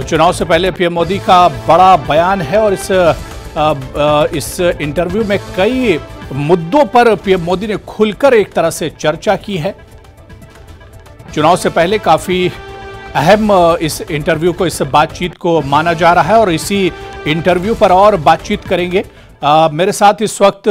तो चुनाव से पहले पीएम मोदी का बड़ा बयान है और इस इंटरव्यू में कई मुद्दों पर पीएम मोदी ने खुलकर एक तरह से चर्चा की है। चुनाव से पहले काफी अहम इस इंटरव्यू को, इस बातचीत को माना जा रहा है और इसी इंटरव्यू पर और बातचीत करेंगे। मेरे साथ इस वक्त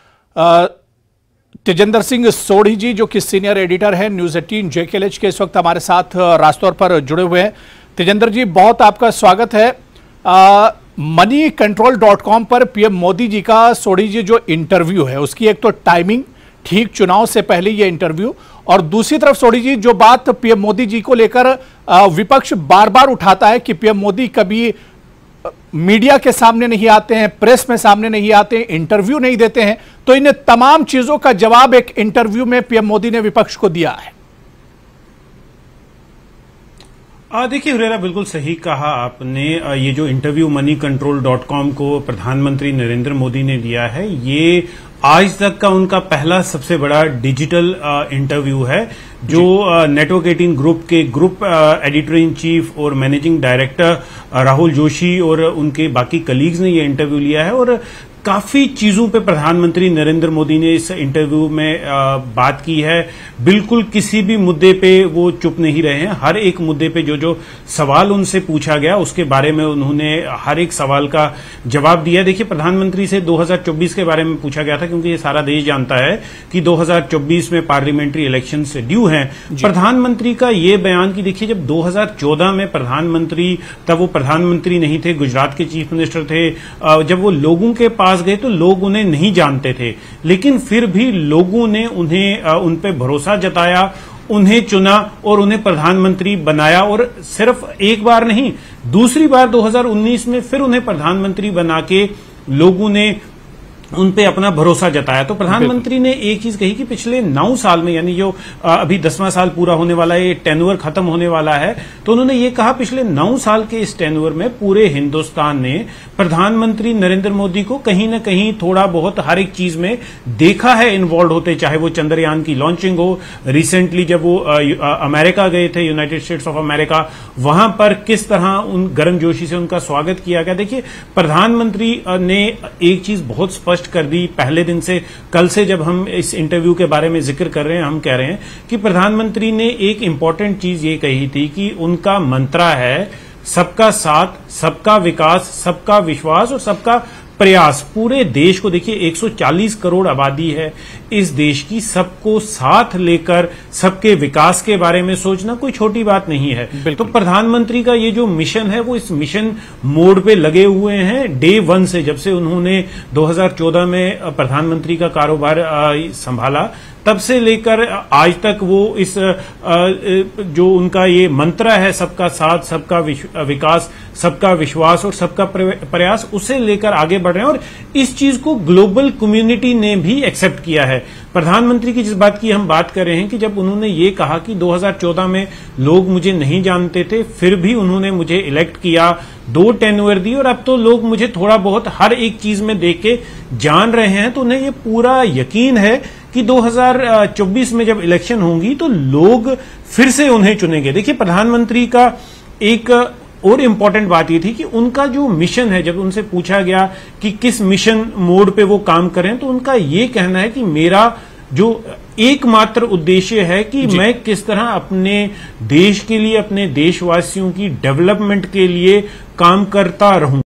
तेजेंद्र सिंह सोढ़ी जी, जो कि सीनियर एडिटर हैं न्यूज़ 18 JKLH के, इस वक्त हमारे साथ राजतौर पर जुड़े हुए हैं। तेजेंद्र जी, बहुत आपका स्वागत है। moneycontrol.com पर पीएम मोदी जी का, सोढ़ी जी, जो इंटरव्यू है उसकी एक तो टाइमिंग ठीक चुनाव से पहले ये इंटरव्यू, और दूसरी तरफ सोढ़ी जी जो बात पीएम मोदी जी को लेकर विपक्ष बार बार उठाता है कि पीएम मोदी कभी मीडिया के सामने नहीं आते हैं, प्रेस में सामने नहीं आते हैं, इंटरव्यू नहीं देते हैं, तो इन तमाम चीजों का जवाब एक इंटरव्यू में पीएम मोदी ने विपक्ष को दिया है। देखिए हुरेरा, बिल्कुल सही कहा आपने। ये जो इंटरव्यू moneycontrol.com को प्रधानमंत्री नरेंद्र मोदी ने दिया है, ये आज तक का उनका पहला सबसे बड़ा डिजिटल इंटरव्यू है, जो नेटवर्क 18 ग्रुप के ग्रुप एडिटर इन चीफ और मैनेजिंग डायरेक्टर राहुल जोशी और उनके बाकी कलीग्स ने ये इंटरव्यू लिया है। और काफी चीजों पे प्रधानमंत्री नरेंद्र मोदी ने इस इंटरव्यू में बात की है। बिल्कुल किसी भी मुद्दे पे वो चुप नहीं रहे हैं। हर एक मुद्दे पे जो सवाल उनसे पूछा गया उसके बारे में उन्होंने हर एक सवाल का जवाब दिया। देखिए, प्रधानमंत्री से 2024 के बारे में पूछा गया था, क्योंकि ये सारा देश जानता है कि 2024 में पार्लियामेंट्री इलेक्शन ड्यू हैं। प्रधानमंत्री का ये बयान कि देखिए, जब 2014 में प्रधानमंत्री, तब वो प्रधानमंत्री नहीं थे, गुजरात के चीफ मिनिस्टर थे, जब वो लोगों के पास गए तो लोग उन्हें नहीं जानते थे, लेकिन फिर भी लोगों ने उन पे भरोसा जताया, उन्हें चुना और उन्हें प्रधानमंत्री बनाया। और सिर्फ एक बार नहीं, दूसरी बार 2019 में फिर उन्हें प्रधानमंत्री बना के लोगों ने उन पे अपना भरोसा जताया। तो प्रधानमंत्री ने एक चीज कही कि पिछले 9 साल में, यानी जो अभी 10वां साल पूरा होने वाला है, ये टेन्योर खत्म होने वाला है, तो उन्होंने ये कहा पिछले 9 साल के इस टेन्योर में पूरे हिंदुस्तान ने प्रधानमंत्री नरेंद्र मोदी को कहीं ना कहीं थोड़ा बहुत हर एक चीज में देखा है इन्वॉल्व होते, चाहे वो चंद्रयान की लॉन्चिंग हो, रिसेंटली जब वो अमेरिका गए थे, यूनाइटेड स्टेट्स ऑफ अमेरिका, वहां पर किस तरह उन गर्मजोशी से उनका स्वागत किया गया। देखिए, प्रधानमंत्री ने एक चीज बहुत स्पष्ट कर दी पहले दिन से। कल से जब हम इस इंटरव्यू के बारे में जिक्र कर रहे हैं, हम कह रहे हैं कि प्रधानमंत्री ने एक इंपॉर्टेंट चीज ये कही थी कि उनका मंत्रा है सबका साथ, सबका विकास, सबका विश्वास और सबका प्रयास। पूरे देश को देखिए, 140 करोड़ आबादी है इस देश की, सबको साथ लेकर सबके विकास के बारे में सोचना कोई छोटी बात नहीं है। तो प्रधानमंत्री का ये जो मिशन है, वो इस मिशन मोड पे लगे हुए हैं डे 1 से। जब से उन्होंने 2014 में प्रधानमंत्री का कारोबार संभाला, तब से लेकर आज तक वो इस जो उनका ये मंत्र है, सबका साथ, सबका विकास, सबका विश्वास और सबका प्रयास, उसे लेकर आगे बढ़ रहे हैं। और इस चीज को ग्लोबल कम्युनिटी ने भी एक्सेप्ट किया है। प्रधानमंत्री की जिस बात की हम बात कर रहे हैं कि जब उन्होंने ये कहा कि 2014 में लोग मुझे नहीं जानते थे, फिर भी उन्होंने मुझे इलेक्ट किया, 2 टेन्योर दी, और अब तो लोग मुझे थोड़ा बहुत हर एक चीज में देख के जान रहे हैं, तो उन्हें ये पूरा यकीन है कि 2024 में जब इलेक्शन होंगी तो लोग फिर से उन्हें चुनेंगे। देखिए, प्रधानमंत्री का एक और इम्पॉर्टेंट बात ये थी कि उनका जो मिशन है, जब उनसे पूछा गया कि किस मिशन मोड पे वो काम करें, तो उनका ये कहना है कि मेरा जो एकमात्र उद्देश्य है कि मैं किस तरह अपने देश के लिए, अपने देशवासियों की डेवलपमेंट के लिए काम करता रहूं।